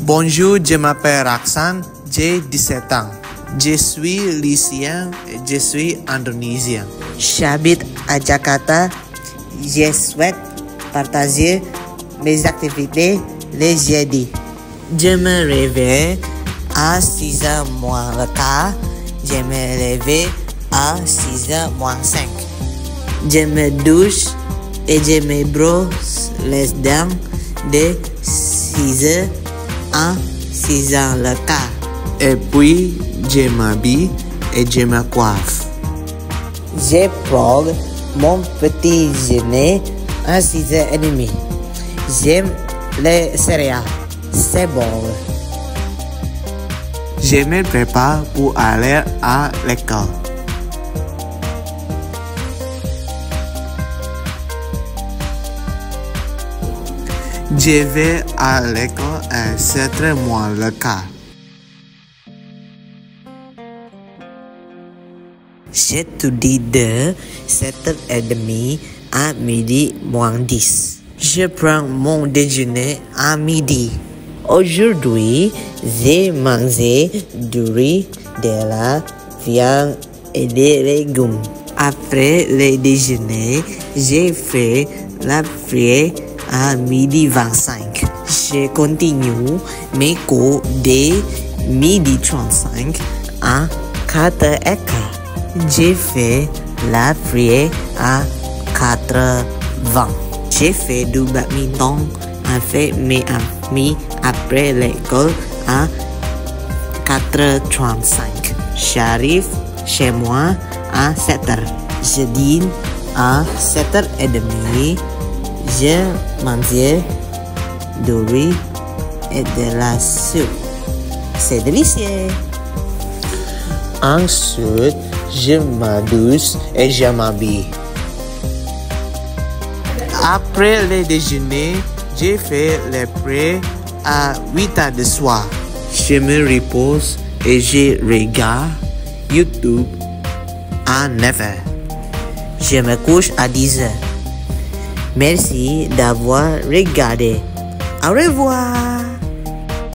Bonjour, je m'appelle Raksan, j'ai 17 ans. Je suis lycéen et je suis indonésien. J'habite à Jakarta. Je souhaite partager mes activités les jeudis. Je me réveille à 6h moins le quart. Je me réveille à 6h moins 5. Je me douche et je me brosse les dents de 6h à 6h le quart. Et puis, je m'habille et je me coiffe. Je prends mon petit déjeuner à 6h30. J'aime les céréales. C'est bon. Je me prépare pour aller à l'école. Je vais à l'école à 7h moins le quart. J'étudie de 7h30 à midi moins 10. Je prends mon déjeuner à midi. Aujourd'hui, j'ai mangé du riz, de la viande et des légumes. Après le déjeuner, j'ai fait la prière à midi 25. Je continue mes cours de midi 35 à 4h15. J'ai fait la prière à 4h20. J'ai fait du badminton avec mes amis après l'école à 4h35. J'arrive chez moi à 7h. Je dîne à 7h30. Je mange du riz et de la soupe. C'est délicieux. Ensuite, je me douche et je m'habille. Après le déjeuner, j'ai fait les prières à 8h du soir. Je me repose et je regarde YouTube à 9h. Je me couche à 10h. Merci d'avoir regardé. Au revoir.